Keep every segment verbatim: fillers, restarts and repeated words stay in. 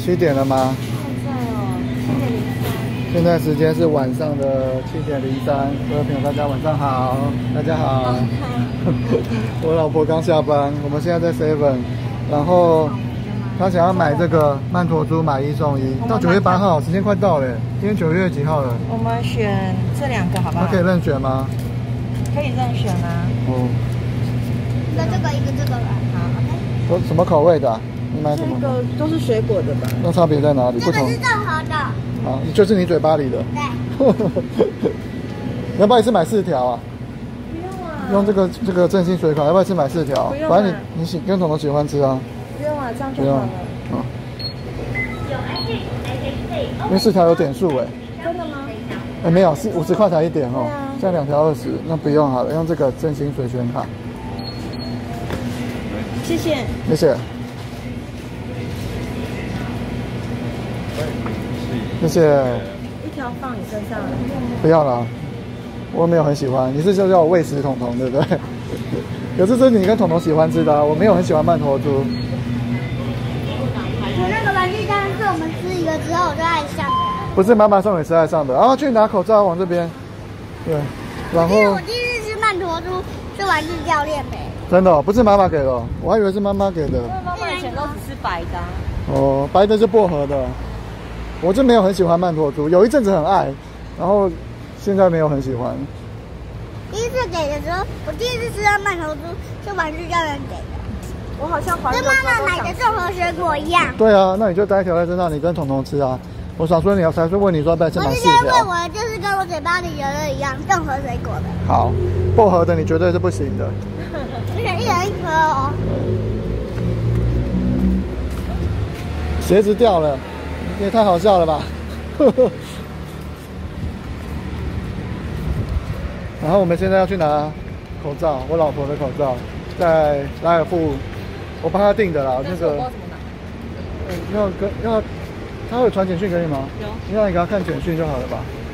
七点了吗？ 现在哦，七点零三。 现在时间是晚上的七点零三。各位朋友，大家晚上好，大家好。我老婆刚下班，我们现在在 seven， 然后她想要买这个曼陀珠，买一送一，到九月八号，时间快到了。今天九月几号了？ 我们选这两个好不好？ 她可以任选吗？ 可以任选啊。 哦。 一个这个，一个这个吧。好 ，OK。 都什么口味的、啊？你买什么？ 这个都是水果的吧？ 那差别在哪里？ 这个是任何的。 好，就是你嘴巴里的。 对。 你要不要一次买四条啊？ 不用啊。 用这个这个振兴水款，要不要一次买四条？ 不用啊。 反正你你喜跟彤彤喜欢吃啊。 不用啊，这样就好了。 嗯。因为四条有点数哎。 真的吗？ 哎，没有，是五十块才一点哦。 对啊。 现在两条二十，那不用好了，用这个振兴水选卡。 谢谢。 谢谢。谢谢。 一条放你身上。 不要了，我没有很喜欢。你是就叫我喂食彤彤，对不对？可是这是你跟彤彤喜欢吃的、啊，我没有很喜欢曼陀珠。 我那个玩具蛋是我们吃一个之后我就爱上的。 不是妈妈送你吃爱上的，然后去拿口罩往这边。对，然后。 我第一次吃曼陀珠是玩具教练呗。 真的、哦，不是妈妈给的，我还以为是妈妈给的。 因为妈妈以前都只吃白的、啊。 哦，白的是薄荷的。我就没有很喜欢曼陀珠，有一阵子很爱，然后现在没有很喜欢。 第一次给的时候，我第一次吃到曼陀珠是玩具教练给的。 我好像怀孕跟妈妈买的任何水果一样。 对啊，那你就带一条在身上，你跟彤彤吃啊。我想说你要才是问你说要不要去买四条。 我之前问我的就是跟我嘴巴里有的一样，任何水果的。 好，薄荷的你绝对是不行的。 一人一人一颗哦。 鞋子掉了，也太好笑了吧！然后我们现在要去拿口罩，我老婆的口罩，在拉尔富，我帮她订的啦。那个，嗯，要跟要，他会传简讯给你吗？ 有。 你让你给他看简讯就好了吧？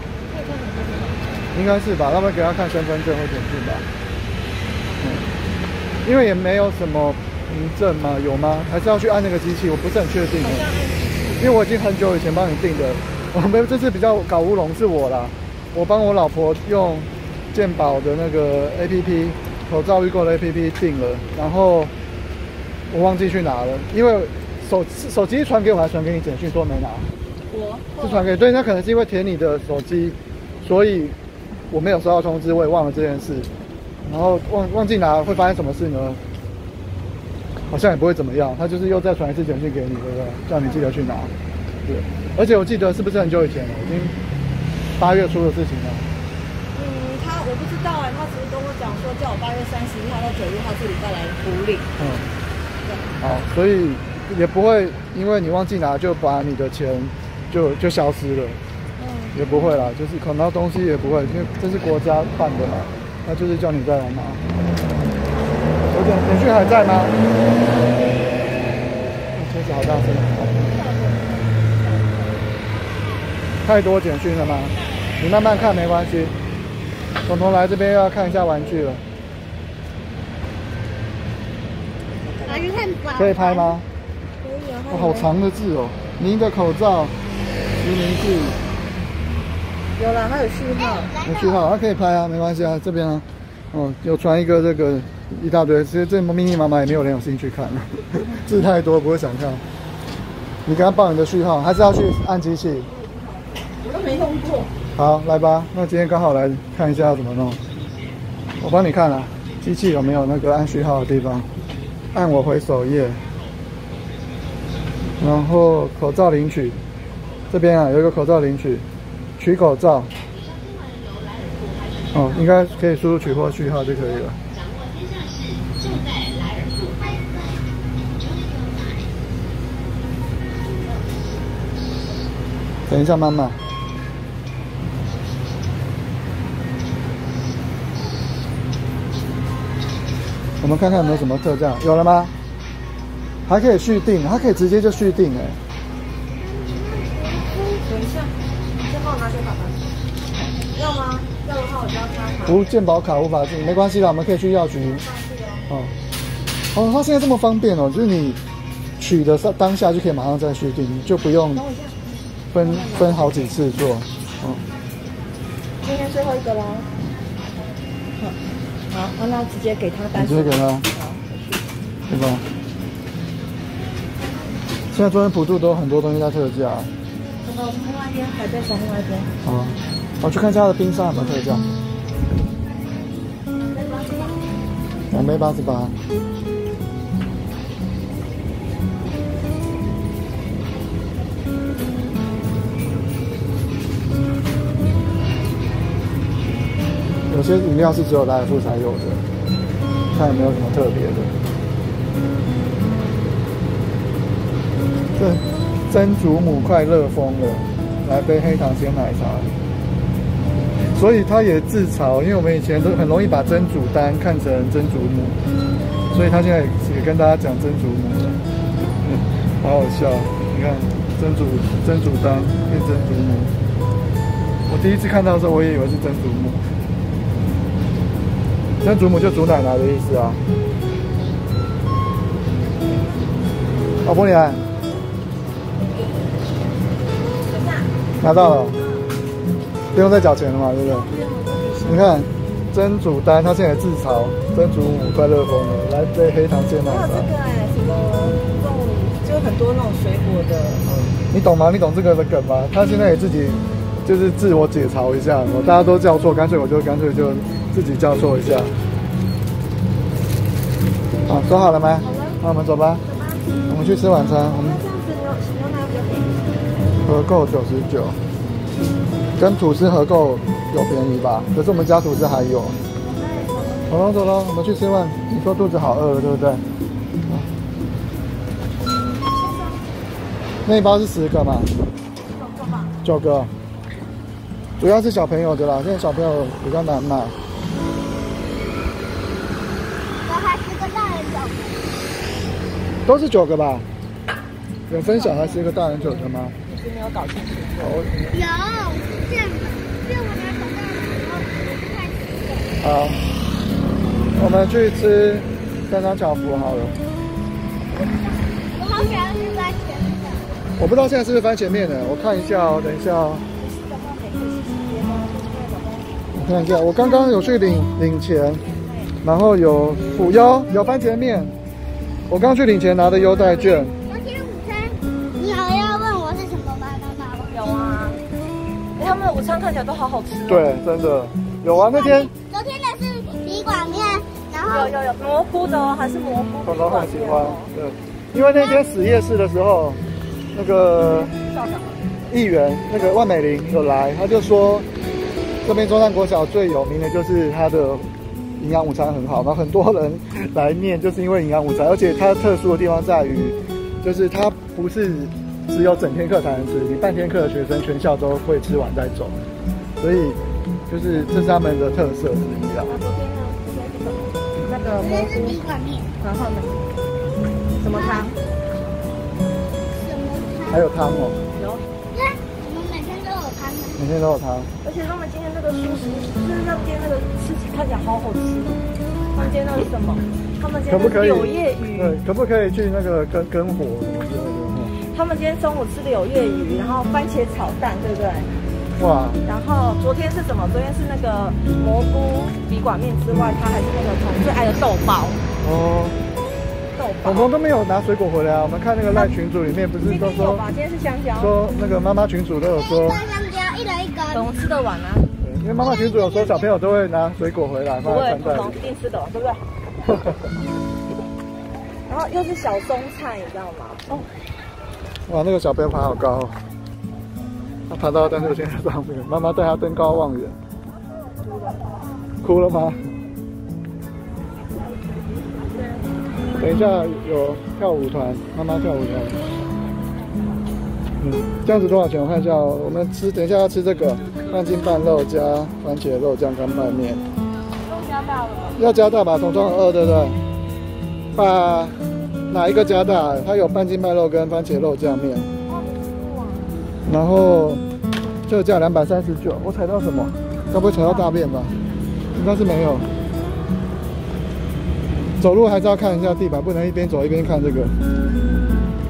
应该是吧，要不然给他看身份证或简讯吧。嗯，因为也没有什么凭证嘛，有吗？还是要去按那个机器？我不是很确定。因为我已经很久以前帮你订的，我们这次比较搞乌龙是我啦，我帮我老婆用健保的那个 A P P 口罩预购的 A P P 订了，然后我忘记去拿了，因为手手机传给我还传给你简讯说没拿， 我是传给对，那可能是因为填你的手机，所以我没有收到通知，我也忘了这件事，然后忘忘记拿会发生什么事呢？好像也不会怎么样，他就是又再传一次简讯给你，对不对？叫你记得去拿。对，而且我记得是不是很久以前了？已经八月初的事情了。 嗯，他我不知道哎，他只是跟我讲说，叫我八月三十一号到九月号这里再来补领。 嗯。好，所以也不会因为你忘记拿就把你的钱就就消失了。嗯。也不会啦，就是可能东西也不会，因为这是国家办的嘛，那就是叫你再来拿。有点简讯还在吗？车子好大声！太多简讯了吗？你慢慢看没关系。彤彤来这边要看一下玩具了。 玩具看宝。 可以拍吗？ 可以啊。 哦，好长的字哦！您的口罩，实名制。 有了，还有序号。 有序号，它可以拍啊，没关系啊，这边啊。哦，有传一个这个一大堆，其实这密密麻麻也没有人有兴趣看，字太多不会想看。你给他报你的序号，还是要去按机器？ 我都没弄过。 好，来吧，那今天刚好来看一下要怎么弄。我帮你看啊，机器有没有那个按序号的地方？按我回首页，然后口罩领取，这边啊有一个口罩领取，取口罩。哦，应该可以输入取货序号就可以了。等一下，妈妈。我们看看有没有什么特价，有了吗？还可以续订，它可以直接就续订哎。 等一下，先帮我拿给爸爸。要吗？要的话我就要他。 无健保卡无法进，没关系啦，我们可以去药局。哦，哦，它现在这么方便哦，就是你取的当下就可以马上再续订，就不用分分好几次做。嗯， 今天最后一个喽。好，好，那直接给他单。 直接给他。好，对吧？现在中原普渡都有很多东西在特价。 从另外一边，海边从另外一边。 好，我去看一下它的冰沙有没有特价。两杯八十八。有些饮料是只有来福才有的，看有没有什么特别的。这曾祖母快乐疯了，来杯黑糖鲜奶茶。所以他也自嘲，因为我们以前都很容易把曾祖丹看成曾祖母，所以他现在也跟大家讲曾祖母了，嗯，好好笑。你看曾祖曾祖丹变曾祖母，我第一次看到的时候，我也以为是曾祖母。曾祖母就祖奶奶的意思啊。老婆，你来，拿到了，不用再缴钱了嘛，对不对？你看，曾祖丹他现在自嘲曾祖母快乐疯了，来杯黑糖鲜奶茶。 还有这个哎，什么那种就很多那种水果的。 嗯，你懂吗？你懂这个的梗吗？他现在也自己就是自我解嘲一下，我大家都叫错，干脆我就干脆就自己叫错一下。好，走好了吗？好了。那我们走吧。走吧。我们去吃晚餐。我们这样子牛牛奶比较便宜。 合购九十九，跟吐司合购有便宜吧？可是我们家吐司还有。走了走了，我们去吃饭。你说肚子好饿了，对不对？那一包是十个嘛？ 九个吧。 九个。主要是小朋友的啦，现在小朋友比较难买。 我还十个大人九个。 都是九个吧？有分小孩十个，大人九个吗？ 你是没有搞清楚。 有，这样这样我拿手大人，然后我看十个。 好，我们去吃三张巧福好了。 我好喜欢吃番茄面。 我不知道现在是不是番茄面呢？我看一下哦，等一下哦。我看一下，我刚刚有去领领钱，然后有补优有番茄面。我刚去领钱拿的优待券。 昨天午餐，你好要问我是什么吗？妈妈？ 有啊，哎，他们的午餐看起来都好好吃哦。 对，真的有啊。那天昨天的是米管面，然后有有有蘑菇的哦，还是蘑菇？ 彤彤很喜欢，对，因为那天死夜市的时候，那个议员那个万美玲有来，他就说这边中山国小最有名的就是它的营养午餐很好，然后很多人来念，就是因为营养午餐，而且它特殊的地方在于，就是它不是只有整天课才能吃，你半天课的学生全校都会吃完再走，所以就是这是他们的特色之一啊。 昨天呢？昨天是什么？那个昨天是米管面， 然后呢？什么汤？ 什么汤？ 还有汤哦。 有。 对，我们每天都有汤的。 每天都有汤。 而且他们今天那个素食，就是他们今天那个吃起看起来好好吃。他们今天那是什么？他们今天是柳叶鱼。 对，可不可以去那个跟跟火什么之类的？ 他们今天中午吃柳叶鱼，然后番茄炒蛋，对不对？ 哇！ 然后昨天是什么？昨天是那个蘑菇笔管面之外，它还是那个彤最爱的豆包。 哦。 豆包。 彤彤都没有拿水果回来啊！我们看那个赖群组里面不是都说， 今天是香蕉。 说那个妈妈群组都有说。 香蕉一人一根。 等我吃得完啊。 对，因为妈妈群组有说小朋友都会拿水果回来放在餐袋里。 不会，一定吃得完，对不对？然后又是小松菜，你知道吗？哦。 哇，那个小朋友爬好高哦。他爬到登六线上面，妈妈带他登高望远。哭了吗？等一下有跳舞团，妈妈跳舞团。嗯，这样子多少钱？我看一下哦。我们吃，等一下要吃这个半斤半肉加番茄肉酱干拌面。 都加大了吗？ 要加大吧，彤彤很饿，对不对？把哪一个加大？它有半斤半肉跟番茄肉酱面。然后这个价两百三十九，我踩到什么？该不会踩到大便吧？应该是没有。走路还是要看一下地板，不能一边走一边看这个。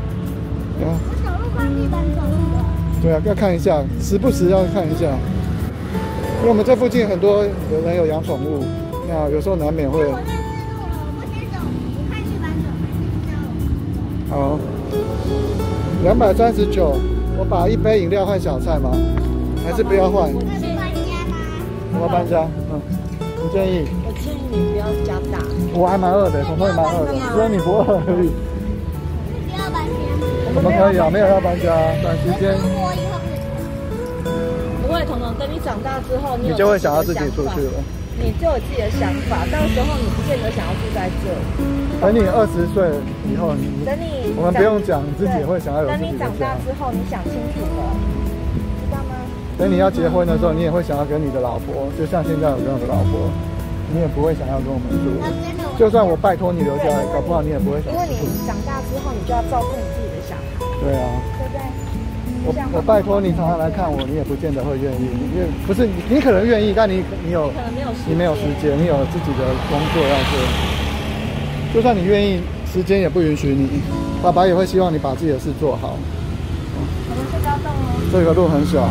啊， 我走路换地板走路的。 对啊，要看一下，时不时要看一下。因为我们这附近很多有人有养宠物，那有时候难免会。 我在我先走，我看地板走。 好，两百三十九，我把一杯饮料换小菜吗？还是不要换？ 那是搬家吗？ 我要搬家，嗯，你建议？ 我建议你不要加大。 我还蛮饿的，我也蛮饿的，只有你不饿而已。 不要搬家。 我们可以啊，没有要搬家，短时间。 我以后不会，彤彤，等你长大之后，你你就会想要自己出去了。 你就有自己的想法，到时候你不见得想要住在这。 等你二十岁以后，你等你我们不用讲，你自己也会想要有自己的家。 等你长大之后，你想清楚了，知道吗？ 等你要结婚的时候，你也会想要跟你的老婆，就像现在有这样的老婆，你也不会想要跟我们住。就算我拜托你留下来，搞不好你也不会想因为住。 你长大之后，你就要照顾你自己的小孩， 对啊。 对不对？ 我我拜托你常常来看我，你也不见得会愿意。因为不是你，你可能愿意，但你你有可能没有时间， 你没有时间，你有自己的工作要做。就算你愿意，时间也不允许你。爸爸也会希望你把自己的事做好。 我们这条洞哦。 这个路很小。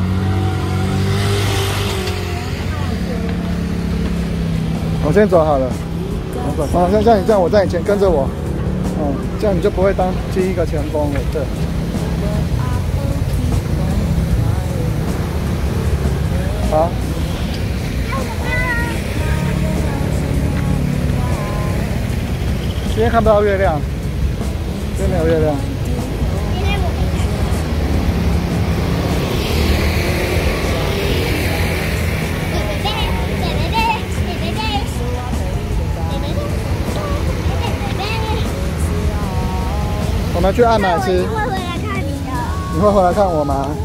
我先走好了。我走。啊，像像你这样，我在你前跟着我。嗯，这样你就不会当第一个前锋了。对。好。今天看不到月亮，今天没有月亮。 今天我没看。 我们去爱买吃。 我会回来看你的。 你会回来看我吗？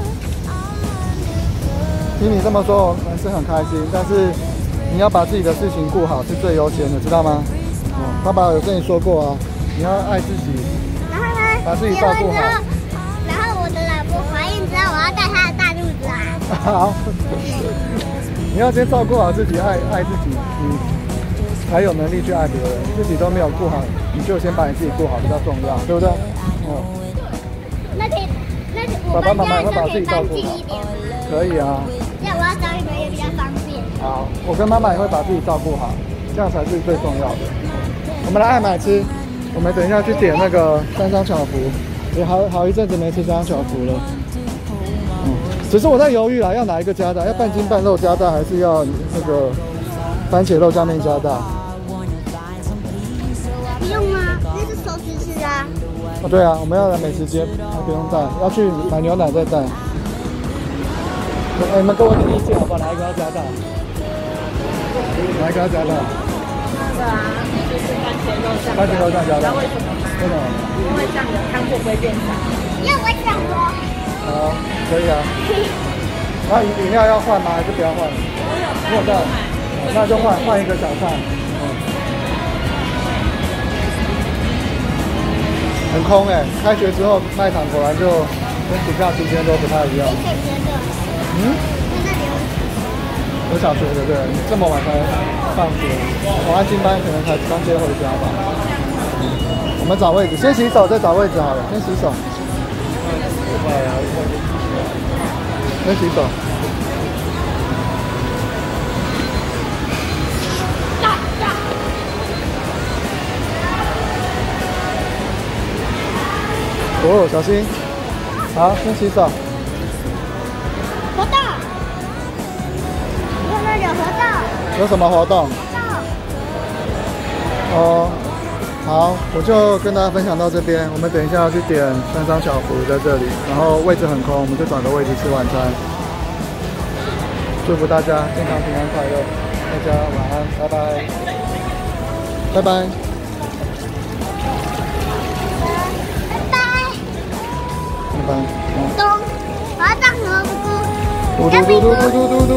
听你这么说，我们是很开心，但是你要把自己的事情顾好是最优先的，知道吗？哦，爸爸有跟你说过啊，你要爱自己， 然后呢？ 把自己照顾好。 然后我的老婆怀孕之后，我要带她的大肚子啊。 好，你要先照顾好自己，爱爱自己，你才有能力去爱别人。自己都没有顾好，你就先把你自己顾好比较重要，对不对？哦。 那可以，那爸爸妈妈会把自己照顾好。可以啊。 这样我要找你们也比较方便。 好，我跟妈妈也会把自己照顾好，这样才是最重要的。我们来爱买吃，我们等一下去点那个三商巧福，也好好一阵子没吃三商巧福了。嗯，只是我在犹豫啦，要哪一个加大？要半斤半肉加大，还是要那个番茄肉酱面加大？ 不用啊，那是手指吃啊。 哦，对啊，我们要来美食街，啊，不用带，要去买牛奶再带。哎，你们给我点意见好不好？哪一个要加大？哪一个要加大？ 那个啊，就是番茄肉酱。 番茄肉酱加大。 知道为什么吗？ 为什么？ 因为这样你的汤会不会变少？ 要我想说。 好，可以啊。那饮饮料要换吗？还是不要换？ 我有带。 那就换换一个小菜。嗯。很空哎、欸，开学之后卖场果然就跟暑假期间都不太一样。嗯？有小学的对，这么晚才放学，我安静班可能才刚接回家吧。我们找位置，先洗手再找位置好了，先洗手。先洗手。哦，小心！好，先洗手。 活动，我们有活动。 有什么活动？哦，好，我就跟大家分享到这边。我们等一下要去点三商巧福在这里，然后位置很空，我们就找个位置吃晚餐。祝福大家健康、平安、快乐，大家晚安，拜拜，拜拜。拜拜。 咚，我要当蘑菇。 嘟嘟嘟嘟嘟嘟嘟。